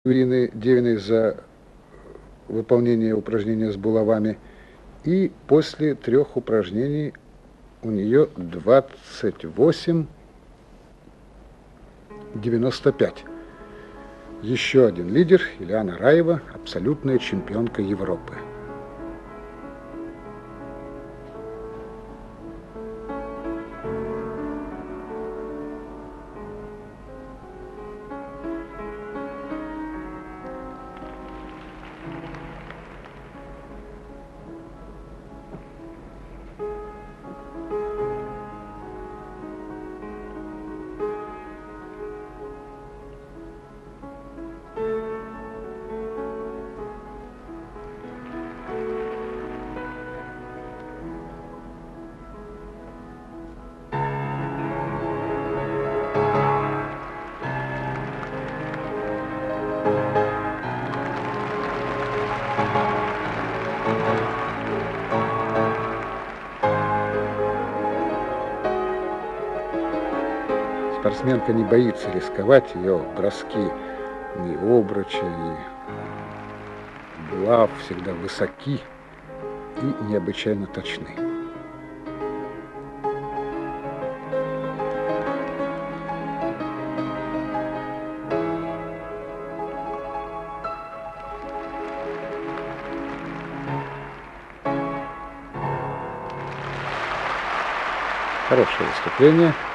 Ирины Девиной за выполнение упражнения с булавами. И после 3 упражнений у нее 28,95. Еще один лидер, Ильяна Раева, абсолютная чемпионка Европы. Спортсменка не боится рисковать, ее броски и обручи, и булав всегда высоки и необычайно точны. Хорошее выступление.